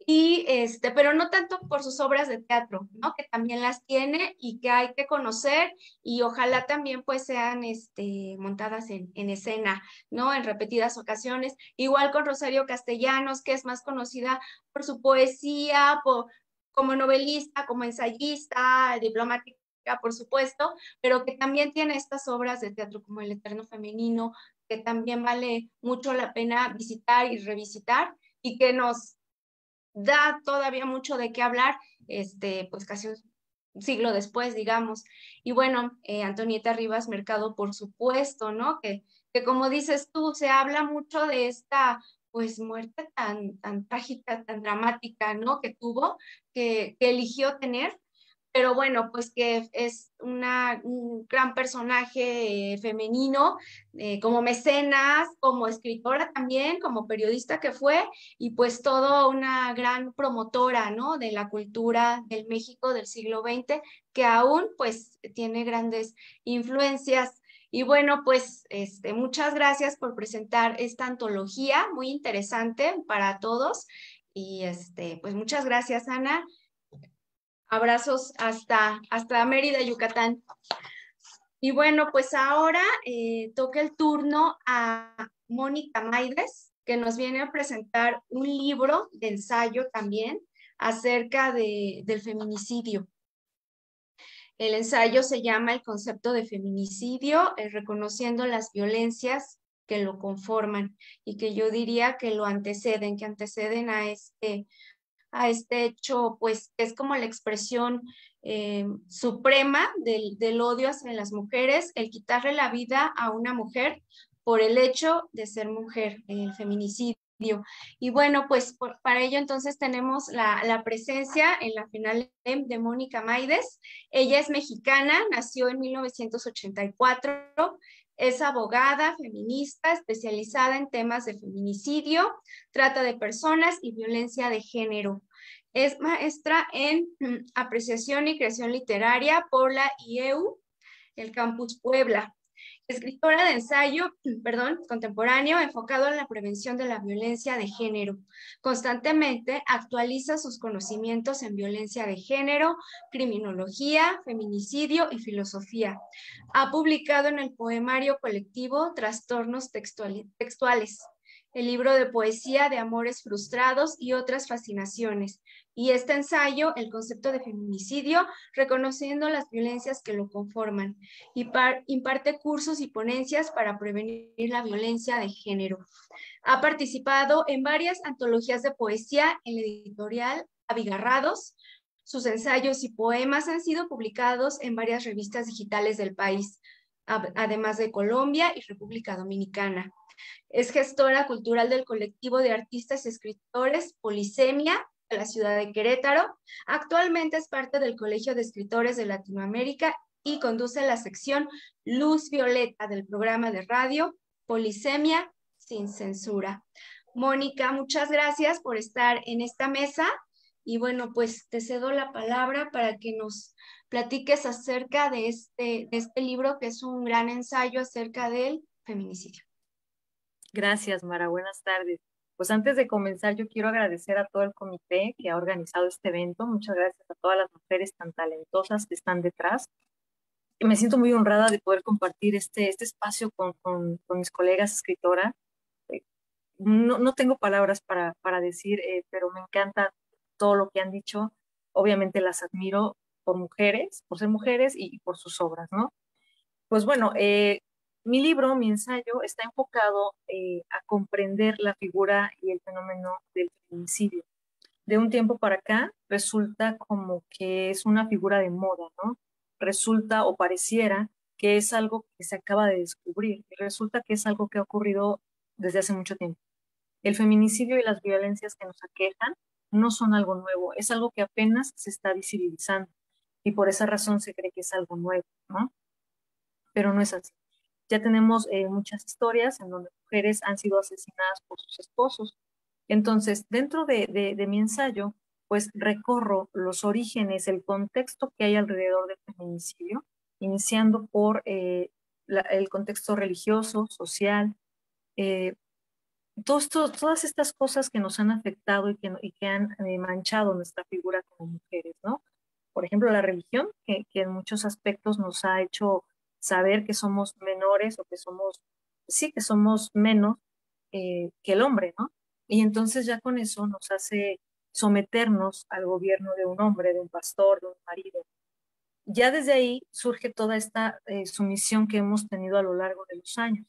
pero no tanto por sus obras de teatro, ¿no? Que también las tiene y que hay que conocer y ojalá también pues sean montadas en escena, ¿no? En repetidas ocasiones. Igual con Rosario Castellanos, que es más conocida por su poesía, como novelista, como ensayista, diplomática, por supuesto, pero que también tiene estas obras de teatro como El Eterno Femenino, que también vale mucho la pena visitar y revisitar y que nos da todavía mucho de qué hablar, pues casi un siglo después, digamos. Y bueno, Antonieta Rivas Mercado, por supuesto, ¿no? Que como dices tú, se habla mucho de esta, pues, muerte tan trágica, tan dramática, ¿no? Que tuvo, que eligió tener, pero bueno, pues que es un gran personaje femenino, como mecenas, como escritora también, como periodista que fue, y pues todo una gran promotora, ¿no? De la cultura del México del siglo XX, que aún pues tiene grandes influencias. Y bueno, pues muchas gracias por presentar esta antología muy interesante para todos. Y pues muchas gracias, Ana. Abrazos hasta Mérida, Yucatán. Y bueno, pues ahora toca el turno a Mónica Maides, que nos viene a presentar un libro de ensayo también acerca del feminicidio. El ensayo se llama El concepto de feminicidio, reconociendo las violencias que lo conforman y que yo diría que que anteceden a este hecho, pues es como la expresión suprema del odio hacia las mujeres, el quitarle la vida a una mujer por el hecho de ser mujer, el feminicidio. Y bueno, pues para ello entonces tenemos la presencia en la final de Mónica Maides. Ella es mexicana, nació en 1984, es abogada, feminista, especializada en temas de feminicidio, trata de personas y violencia de género. Es maestra en apreciación y creación literaria por la IEU, el Campus Puebla. Escritora de ensayo, contemporáneo enfocado en la prevención de la violencia de género. Constantemente actualiza sus conocimientos en violencia de género, criminología, feminicidio y filosofía. Ha publicado en el poemario colectivo Trastornos Textuales, el libro de poesía de amores frustrados y otras fascinaciones. Y este ensayo, el concepto de feminicidio, reconociendo las violencias que lo conforman, y imparte cursos y ponencias para prevenir la violencia de género. Ha participado en varias antologías de poesía en la editorial Abigarrados. Sus ensayos y poemas han sido publicados en varias revistas digitales del país, además de Colombia y República Dominicana. Es gestora cultural del colectivo de artistas y escritores Polisemia de la ciudad de Querétaro. Actualmente es parte del Colegio de Escritores de Latinoamérica y conduce la sección Luz Violeta del programa de radio Polisemia sin censura. Mónica, muchas gracias por estar en esta mesa y bueno, pues te cedo la palabra para que nos platiques acerca de este libro que es un gran ensayo acerca del feminicidio. Gracias, Mara. Buenas tardes. Pues antes de comenzar, yo quiero agradecer a todo el comité que ha organizado este evento. Muchas gracias a todas las mujeres tan talentosas que están detrás. Me siento muy honrada de poder compartir este espacio con mis colegas escritoras. No tengo palabras para decir, pero me encanta todo lo que han dicho. Obviamente las admiro por ser mujeres y por sus obras, ¿no? Pues bueno, mi libro, mi ensayo, está enfocado a comprender la figura y el fenómeno del feminicidio. De un tiempo para acá, resulta como que es una figura de moda, ¿no? Resulta o pareciera que es algo que se acaba de descubrir, y resulta que es algo que ha ocurrido desde hace mucho tiempo. El feminicidio y las violencias que nos aquejan no son algo nuevo, es algo que apenas se está visibilizando, y por esa razón se cree que es algo nuevo, ¿no? Pero no es así. Ya tenemos muchas historias en donde mujeres han sido asesinadas por sus esposos. Entonces, dentro de mi ensayo, pues recorro los orígenes, el contexto que hay alrededor del feminicidio, iniciando por el contexto religioso, social, todas estas cosas que nos han afectado y que han manchado nuestra figura como mujeres, ¿no? Por ejemplo, la religión, que en muchos aspectos nos ha hecho saber que somos menores o que somos, sí, que somos menos que el hombre, ¿no? Y entonces ya con eso nos hace someternos al gobierno de un hombre, de un pastor, de un marido. Ya desde ahí surge toda esta sumisión que hemos tenido a lo largo de los años.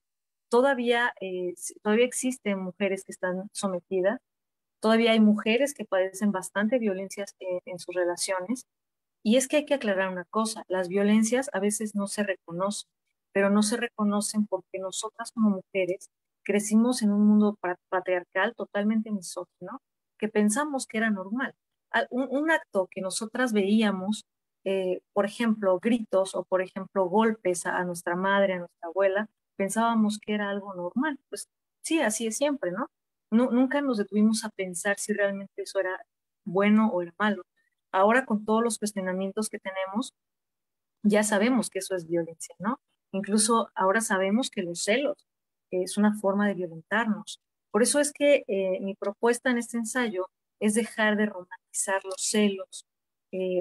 Todavía existen mujeres que están sometidas, todavía hay mujeres que padecen bastante violencias en sus relaciones. Y es que hay que aclarar una cosa, las violencias a veces no se reconocen, pero no se reconocen porque nosotras como mujeres crecimos en un mundo patriarcal totalmente misógino, que pensamos que era normal. Un acto que nosotras veíamos, por ejemplo, gritos o por ejemplo golpes a nuestra madre, a nuestra abuela, pensábamos que era algo normal. Pues sí, así es siempre, ¿no? Nunca nos detuvimos a pensar si realmente eso era bueno o era malo. Ahora con todos los cuestionamientos que tenemos, ya sabemos que eso es violencia, ¿no? Incluso ahora sabemos que los celos es una forma de violentarnos. Por eso es que mi propuesta en este ensayo es dejar de romantizar los celos, eh,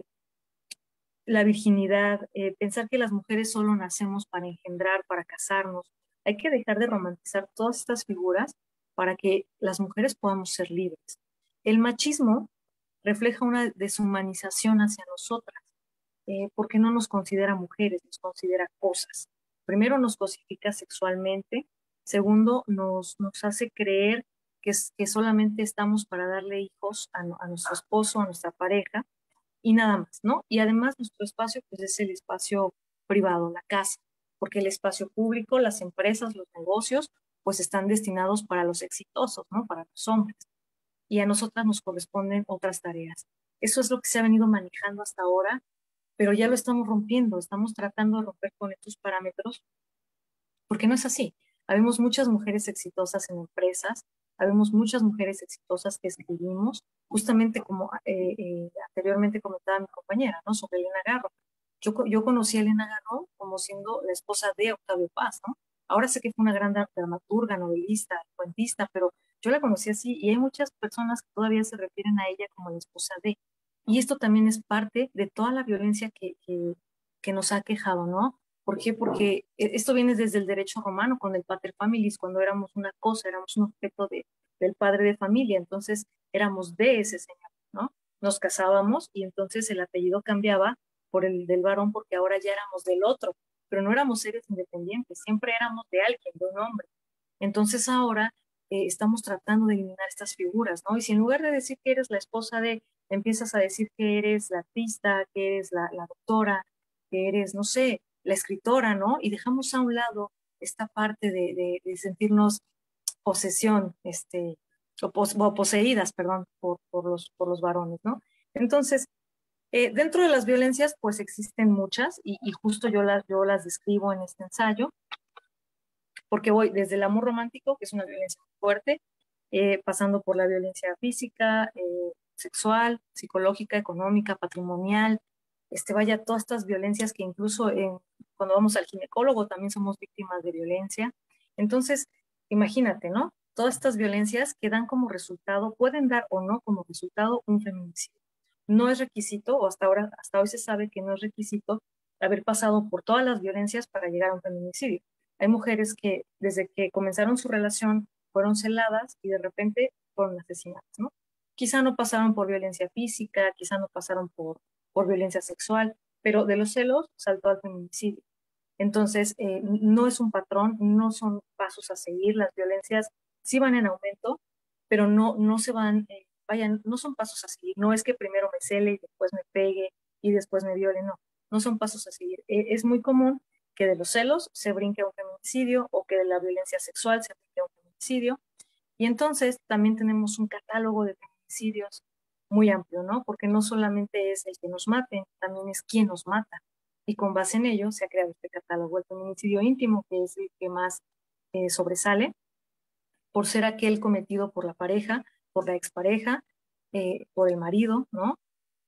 la virginidad, pensar que las mujeres solo nacemos para engendrar, para casarnos. Hay que dejar de romantizar todas estas figuras para que las mujeres podamos ser libres. El machismo refleja una deshumanización hacia nosotras, porque no nos considera mujeres, nos considera cosas. Primero nos cosifica sexualmente, segundo nos hace creer que solamente estamos para darle hijos a nuestro esposo, a nuestra pareja, y nada más, ¿no? Y además nuestro espacio pues es el espacio privado, la casa, porque el espacio público, las empresas, los negocios, pues están destinados para los exitosos, ¿no? Para los hombres. Y a nosotras nos corresponden otras tareas. Eso es lo que se ha venido manejando hasta ahora, pero ya lo estamos rompiendo, estamos tratando de romper con estos parámetros, porque no es así. Habemos muchas mujeres exitosas en empresas, habemos muchas mujeres exitosas que escribimos, justamente como anteriormente comentaba mi compañera, ¿no? Sobre Elena Garro. Yo conocí a Elena Garro como siendo la esposa de Octavio Paz, ¿no? Ahora sé que fue una gran dramaturga, novelista, cuentista, pero yo la conocí así y hay muchas personas que todavía se refieren a ella como la esposa de. Y esto también es parte de toda la violencia que nos ha quejado, ¿no? ¿Por qué? Porque esto viene desde el derecho romano, con el pater familias, cuando éramos una cosa, éramos un objeto del padre de familia, entonces éramos de ese señor, ¿no? Nos casábamos y entonces el apellido cambiaba por el del varón porque ahora ya éramos del otro, pero no éramos seres independientes, siempre éramos de alguien, de un hombre. Entonces ahora estamos tratando de eliminar estas figuras, ¿no? Y si en lugar de decir que eres la esposa de, empiezas a decir que eres la artista, que eres la doctora, que eres, no sé, la escritora, ¿no? Y dejamos a un lado esta parte de sentirnos posesión, o poseídas, perdón, por los varones, ¿no? Entonces, dentro de las violencias, pues existen muchas, y justo yo las describo en este ensayo, porque voy desde el amor romántico, que es una violencia muy fuerte, pasando por la violencia física, sexual, psicológica, económica, patrimonial, vaya, todas estas violencias que incluso cuando vamos al ginecólogo también somos víctimas de violencia. Entonces, imagínate, ¿no? Todas estas violencias que dan como resultado, pueden dar o no como resultado un feminicidio. No es requisito, o hasta hoy se sabe que no es requisito haber pasado por todas las violencias para llegar a un feminicidio. Hay mujeres que desde que comenzaron su relación fueron celadas y de repente fueron asesinadas, ¿no? Quizá no pasaron por violencia física, quizá no pasaron por violencia sexual, pero de los celos saltó al feminicidio. Entonces, no es un patrón, no son pasos a seguir, las violencias sí van en aumento, pero no se van, vayan, no son pasos a seguir, no es que primero me cele y después me pegue y después me viole, no son pasos a seguir. Es muy común que de los celos se brinque a un feminicidio o que de la violencia sexual se brinque a un feminicidio. Y entonces también tenemos un catálogo de feminicidios muy amplio, ¿no? Porque no solamente es el que nos maten, también es quién nos mata. Y con base en ello se ha creado este catálogo, el feminicidio íntimo, que es el que más sobresale, por ser aquel cometido por la pareja, por la expareja, por el marido, ¿no?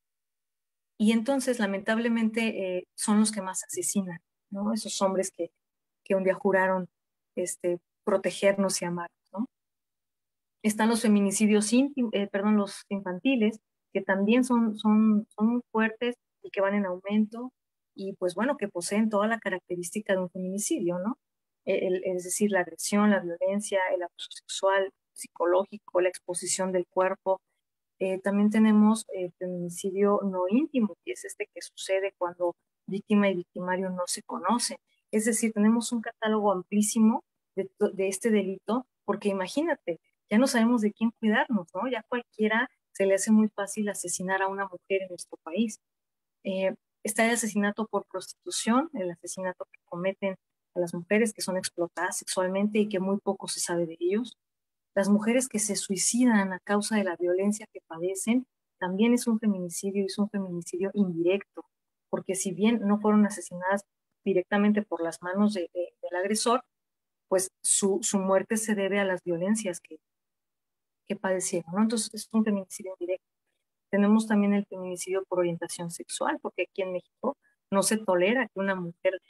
Y entonces, lamentablemente, son los que más asesinan, ¿no? Esos hombres que un día juraron protegernos y amarnos, ¿no? Están los feminicidios los infantiles, que también son muy fuertes y que van en aumento, y pues bueno, que poseen toda la característica de un feminicidio, ¿no? Es decir, la agresión, la violencia, el abuso sexual, psicológico, la exposición del cuerpo. También tenemos el feminicidio no íntimo, que es este que sucede cuando víctima y victimario no se conocen. Es decir, tenemos un catálogo amplísimo de este delito, porque imagínate, ya no sabemos de quién cuidarnos, ¿no? Ya cualquiera se le hace muy fácil asesinar a una mujer en nuestro país. Está el asesinato por prostitución, el asesinato que cometen a las mujeres que son explotadas sexualmente y que muy poco se sabe de ellos. Las mujeres que se suicidan a causa de la violencia que padecen, también es un feminicidio, y es un feminicidio indirecto, porque si bien no fueron asesinadas directamente por las manos del agresor, pues su muerte se debe a las violencias que padecieron, ¿no? Entonces es un feminicidio indirecto. Tenemos también el feminicidio por orientación sexual, porque aquí en México no se tolera que una mujer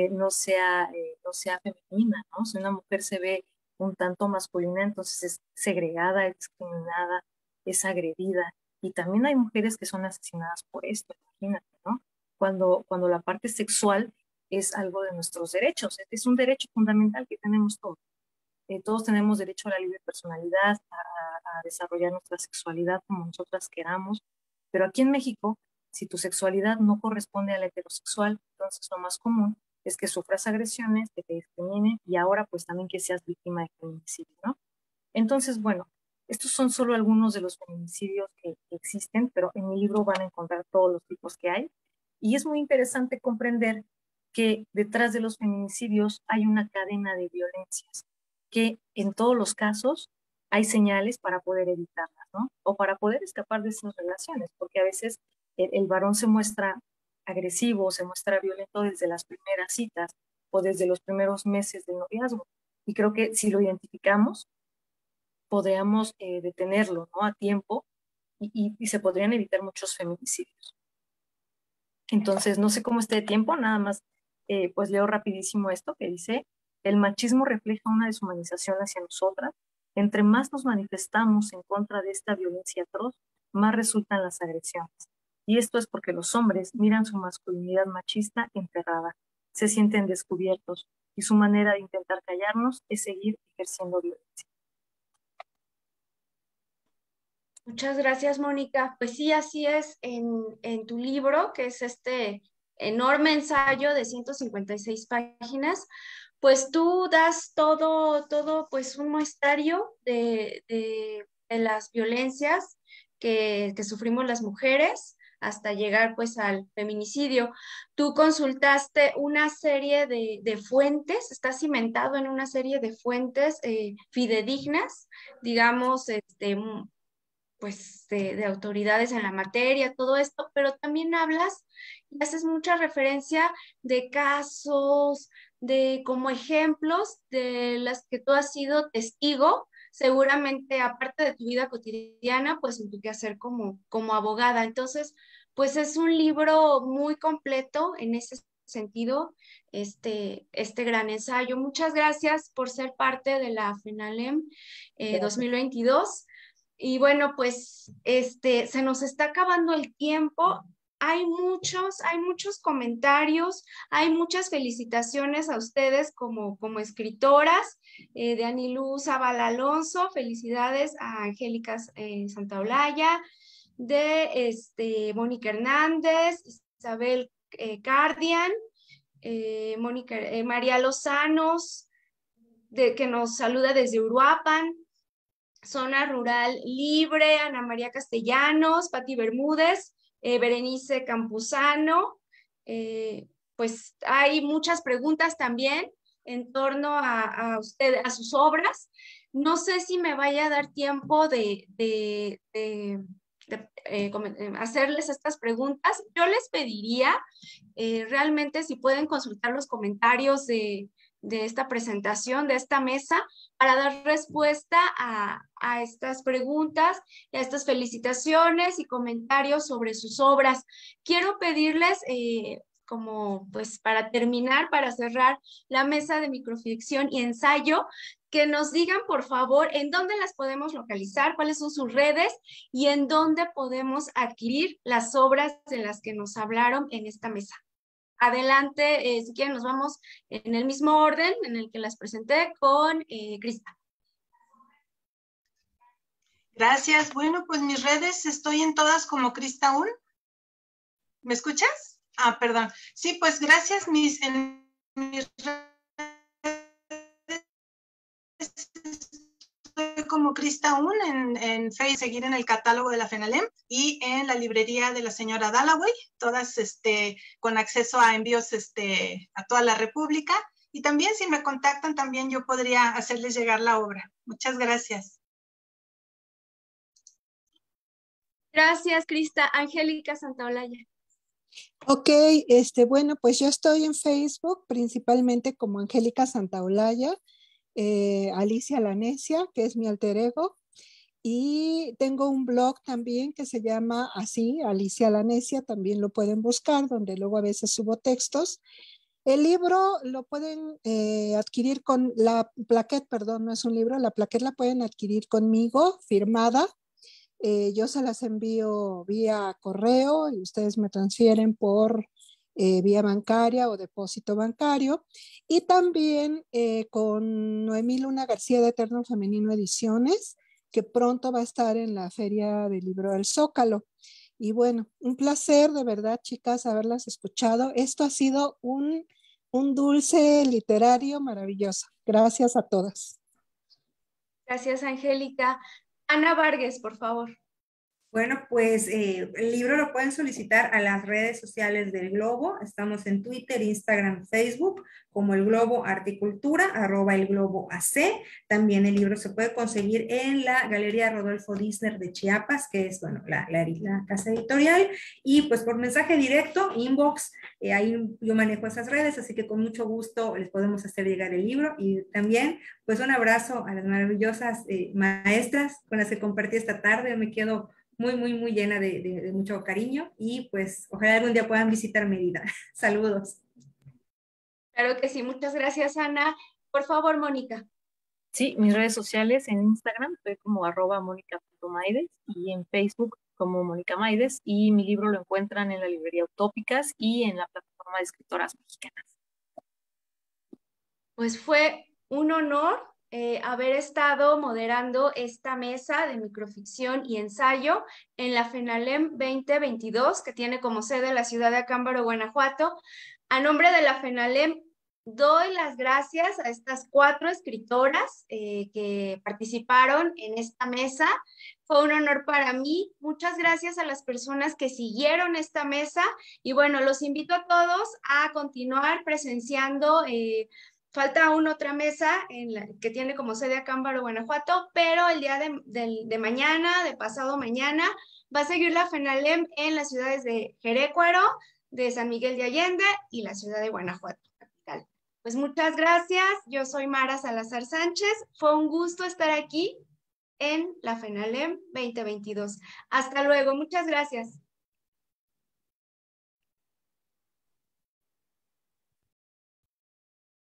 no sea femenina, ¿no? Si una mujer se ve un tanto masculina, entonces es segregada, es discriminada, es agredida. Y también hay mujeres que son asesinadas por esto, imagínate, ¿no? Cuando la parte sexual es algo de nuestros derechos, es un derecho fundamental que tenemos todos. Todos tenemos derecho a la libre personalidad, a desarrollar nuestra sexualidad como nosotras queramos, pero aquí en México, si tu sexualidad no corresponde a la heterosexual, entonces lo más común es que sufras agresiones, que te discriminen y ahora pues también que seas víctima de feminicidio, ¿no? Entonces, bueno, estos son solo algunos de los feminicidios que existen, pero en mi libro van a encontrar todos los tipos que hay, y es muy interesante comprender que detrás de los feminicidios hay una cadena de violencias, que en todos los casos hay señales para poder evitarlas, ¿no? O para poder escapar de esas relaciones, porque a veces el varón se muestra agresivo, se muestra violento desde las primeras citas o desde los primeros meses del noviazgo. Y creo que si lo identificamos, podríamos detenerlo, ¿no? A tiempo, y se podrían evitar muchos feminicidios. Entonces, no sé cómo esté de tiempo, nada más, pues leo rapidísimo esto que dice: el machismo refleja una deshumanización hacia nosotras. Entre más nos manifestamos en contra de esta violencia atroz, más resultan las agresiones. Y esto es porque los hombres miran su masculinidad machista enterrada, se sienten descubiertos, y su manera de intentar callarnos es seguir ejerciendo violencia. Muchas gracias, Mónica. Pues sí, así es en tu libro, que es este enorme ensayo de 156 páginas, pues tú das todo, pues un muestrario de las violencias que sufrimos las mujeres hasta llegar pues al feminicidio. Tú consultaste una serie de fuentes, estás cimentado en una serie de fuentes fidedignas, digamos, pues de autoridades en la materia, todo esto, pero también hablas y haces mucha referencia de casos, de como ejemplos de las que tú has sido testigo, seguramente aparte de tu vida cotidiana, pues en tu quehacer como abogada. Entonces, pues es un libro muy completo en ese sentido, este gran ensayo. Muchas gracias por ser parte de la FENALEM 2022. Y bueno, pues se nos está acabando el tiempo. Hay muchos comentarios, hay muchas felicitaciones a ustedes como escritoras, de Anilú Zavala Alonso, felicidades a Angélica Santaolalla, de Mónica Hernández, Isabel Cardian, María Lozanos, que nos saluda desde Uruapan, Zona Rural Libre, Ana María Castellanos, Pati Bermúdez, Berenice Campuzano. Pues hay muchas preguntas también en torno a sus obras. No sé si me vaya a dar tiempo de hacerles estas preguntas. Yo les pediría realmente si pueden consultar los comentarios de esta presentación, de esta mesa, para dar respuesta a estas preguntas, a estas felicitaciones y comentarios sobre sus obras. Quiero pedirles, como pues para terminar, para cerrar la mesa de microficción y ensayo, que nos digan, por favor, en dónde las podemos localizar, cuáles son sus redes y en dónde podemos adquirir las obras de las que nos hablaron en esta mesa. Adelante, si quieren, nos vamos en el mismo orden en el que las presenté con Crista. Gracias. Bueno, pues mis redes estoy en todas como Crista Un. ¿Me escuchas? Ah, perdón. Sí, pues gracias. En mis redes estoy como Crista Un en Facebook, seguir en el catálogo de la FENALEM y en la librería de la señora Dallaway, todas con acceso a envíos a toda la República. Y también si me contactan, también yo podría hacerles llegar la obra. Muchas gracias. Gracias, Crista. Angélica Santaolalla. Ok, bueno, pues yo estoy en Facebook principalmente como Angélica Santaolalla, Alicia la Necia, que es mi alter ego, y tengo un blog también que se llama así, Alicia la Necia, también lo pueden buscar, donde luego a veces subo textos. El libro lo pueden adquirir con la plaquette, perdón, no es un libro, la plaquette la pueden adquirir conmigo, firmada. Yo se las envío vía correo y ustedes me transfieren por vía bancaria o depósito bancario. Y también con Noemí Luna García de Eterno Femenino Ediciones, que pronto va a estar en la Feria del Libro del Zócalo. Y bueno, un placer de verdad, chicas, haberlas escuchado. Esto ha sido un dulce literario maravilloso. Gracias a todas. Gracias, Angélica. Ana Vargas, por favor. Bueno, pues el libro lo pueden solicitar a las redes sociales del Globo. Estamos en Twitter, Instagram, Facebook, como el Globo Articultura, @elgloboac. También el libro se puede conseguir en la Galería Rodolfo Disner de Chiapas, que es, bueno, la casa editorial. Y pues por mensaje directo, inbox, ahí yo manejo esas redes, así que con mucho gusto les podemos hacer llegar el libro. Y también, pues un abrazo a las maravillosas maestras con las que compartí esta tarde. Me quedo muy, muy, muy llena de mucho cariño y pues ojalá algún día puedan visitar Mérida. Saludos. Claro que sí, muchas gracias, Ana. Por favor, Mónica. Sí, mis redes sociales en Instagram estoy como @mónica.maides y en Facebook como Mónica Maides, y mi libro lo encuentran en la librería Utópicas y en la plataforma de escritoras mexicanas. Pues fue un honor haber estado moderando esta mesa de microficción y ensayo en la FENALEM 2022, que tiene como sede la ciudad de Acámbaro, Guanajuato. A nombre de la FENALEM, doy las gracias a estas 4 escritoras que participaron en esta mesa. Fue un honor para mí. Muchas gracias a las personas que siguieron esta mesa. Y bueno, los invito a todos a continuar presenciando. Falta aún otra mesa que tiene como sede Acámbaro, Guanajuato, pero el día de mañana, de pasado mañana, va a seguir la FENALEM en las ciudades de Jerecuaro, de San Miguel de Allende y la ciudad de Guanajuato, capital. Pues muchas gracias. Yo soy Mara Salazar Sánchez. Fue un gusto estar aquí en la FENALEM 2022. Hasta luego. Muchas gracias.